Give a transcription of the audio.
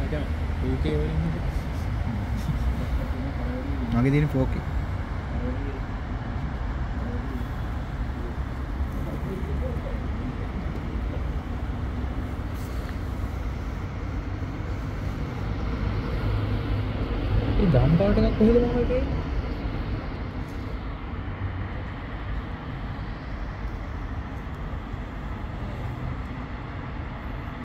මගේ තියෙන 4K. ඒ දම් පාට එකක් කොහෙද මම එකේ?